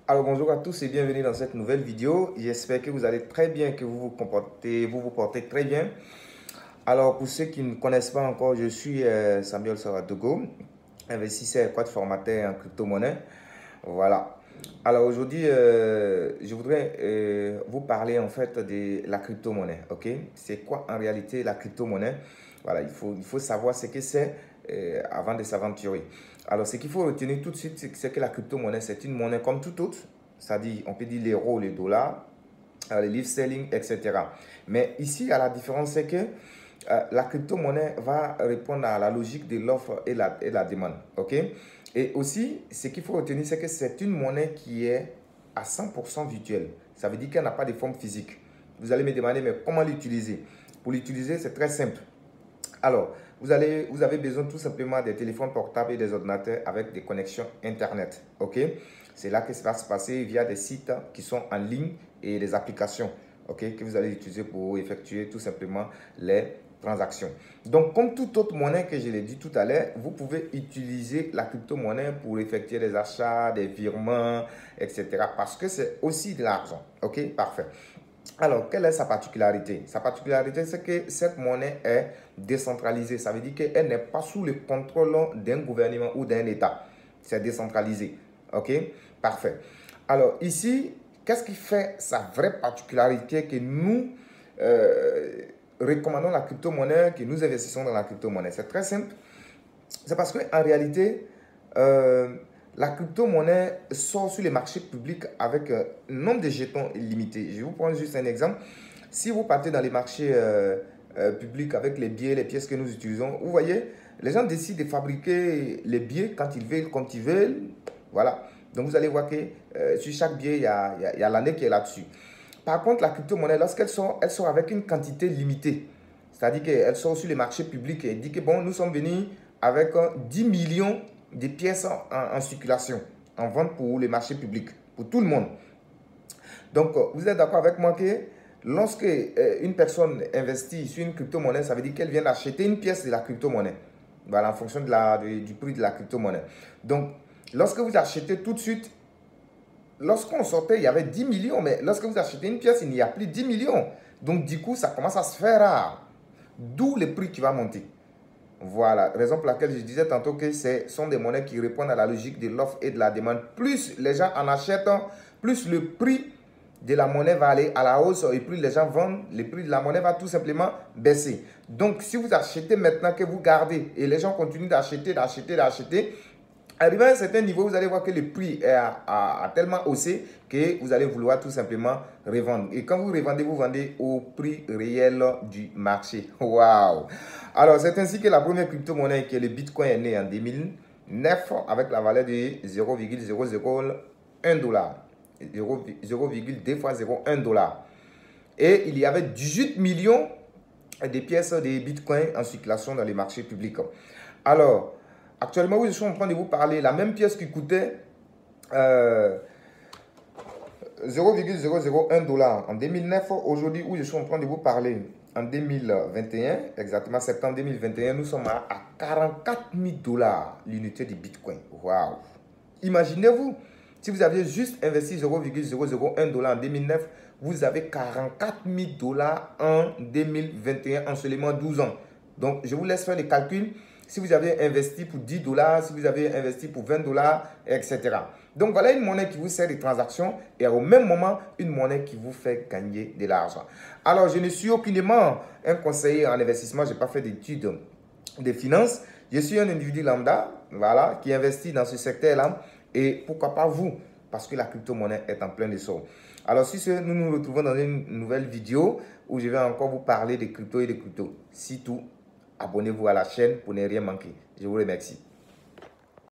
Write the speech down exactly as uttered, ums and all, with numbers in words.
Alors bonjour à tous et bienvenue dans cette nouvelle vidéo. J'espère que vous allez très bien, que vous vous comportez, vous vous portez très bien. Alors pour ceux qui ne connaissent pas encore, je suis euh, Samuel Saradogo, investisseur et coach formateur en crypto-monnaie. Voilà. Alors aujourd'hui, euh, je voudrais euh, vous parler en fait de la crypto-monnaie. Ok? C'est quoi en réalité la crypto-monnaie? Voilà, il faut, il faut savoir ce que c'est euh, avant de s'aventurer. Alors ce qu'il faut retenir tout de suite, c'est que la crypto-monnaie, c'est une monnaie comme toute autre. C'est-à-dire, on peut dire l'euro, le dollar, euh, les livres sterling, et cetera. Mais ici, à la différence, c'est que euh, la crypto-monnaie va répondre à la logique de l'offre et la, et la demande. Ok? Et aussi, ce qu'il faut retenir, c'est que c'est une monnaie qui est à cent pour cent virtuelle. Ça veut dire qu'elle n'a pas de forme physique. Vous allez me demander, mais comment l'utiliser? Pour l'utiliser, c'est très simple. Alors, vous, allez, vous avez besoin tout simplement des téléphones portables et des ordinateurs avec des connexions Internet. Ok? C'est là que ça va se passer via des sites qui sont en ligne et des applications, ok, que vous allez utiliser pour effectuer tout simplement les transactions. Donc, comme toute autre monnaie que je l'ai dit tout à l'heure, vous pouvez utiliser la crypto-monnaie pour effectuer des achats, des virements, et cetera. Parce que c'est aussi de l'argent. Ok, parfait. Alors, quelle est sa particularité? Sa particularité, c'est que cette monnaie est décentralisée. Ça veut dire qu'elle n'est pas sous le contrôle d'un gouvernement ou d'un État. C'est décentralisé. OK? Parfait. Alors, ici, qu'est-ce qui fait sa vraie particularité que nous euh, recommandons la crypto-monnaie, que nous investissons dans la crypto-monnaie? C'est très simple. C'est parce qu'en réalité, euh, la crypto-monnaie sort sur les marchés publics avec un nombre de jetons limité. Je vais vous prendre juste un exemple. Si vous partez dans les marchés euh, euh, publics avec les billets, les pièces que nous utilisons, vous voyez, les gens décident de fabriquer les billets quand ils veulent, comme ils veulent. Voilà. Donc vous allez voir que euh, sur chaque billet, il y a, il y a, il y a l'année qui est là-dessus. Par contre, la crypto-monnaie, lorsqu'elle sort, elle sort avec une quantité limitée. C'est-à-dire qu'elle sort sur les marchés publics et dit que bon, nous sommes venus avec dix millions de pièces en, en circulation, en vente pour les marchés publics, pour tout le monde. Donc, vous êtes d'accord avec moi que lorsque euh, une personne investit sur une crypto-monnaie, ça veut dire qu'elle vient d'acheter une pièce de la crypto-monnaie. Voilà, en fonction de la, de, du prix de la crypto-monnaie. Donc, lorsque vous achetez tout de suite, lorsqu'on sortait, il y avait dix millions, mais lorsque vous achetez une pièce, il n'y a plus dix millions. Donc, du coup, ça commence à se faire rare. D'où le prix qui va monter. Voilà, raison pour laquelle je disais tantôt que ce sont des monnaies qui répondent à la logique de l'offre et de la demande. Plus les gens en achètent, plus le prix de la monnaie va aller à la hausse et plus les gens vendent, le prix de la monnaie va tout simplement baisser. Donc, si vous achetez maintenant que vous gardez et les gens continuent d'acheter, d'acheter, d'acheter, arrivé à un certain niveau, vous allez voir que le prix est à, à, à tellement haussé que vous allez vouloir tout simplement revendre. Et quand vous revendez, vous vendez au prix réel du marché. Waouh! Alors, c'est ainsi que la première crypto-monnaie, qui est le Bitcoin, est née en deux mille neuf avec la valeur de zéro virgule zéro zéro un dollar. zéro virgule deux fois zéro un dollar. Et il y avait dix-huit millions de pièces de Bitcoin en circulation dans les marchés publics. Alors, actuellement, oui, je suis en train de vous parler. La même pièce qui coûtait euh, zéro virgule zéro zéro un dollar en deux mille neuf, aujourd'hui, où je suis en train de vous parler, en deux mille vingt et un, exactement septembre deux mille vingt et un, nous sommes à, à quarante-quatre mille dollars l'unité de Bitcoin. Waouh! Imaginez-vous, si vous aviez juste investi zéro virgule zéro zéro un dollar en deux mille neuf, vous avez quarante-quatre mille dollars en deux mille vingt et un en seulement douze ans. Donc, je vous laisse faire les calculs. Si vous avez investi pour dix dollars, si vous avez investi pour vingt dollars, et cetera. Donc, voilà une monnaie qui vous sert des transactions et au même moment, une monnaie qui vous fait gagner de l'argent. Alors, je ne suis aucunement un conseiller en investissement. Je n'ai pas fait d'études de finances. Je suis un individu lambda, voilà, qui investit dans ce secteur-là. Et pourquoi pas vous? Parce que la crypto-monnaie est en plein essor. Alors, si ce, nous nous retrouvons dans une nouvelle vidéo où je vais encore vous parler de crypto et de crypto. Si tout, abonnez-vous à la chaîne pour ne rien manquer. Je vous remercie.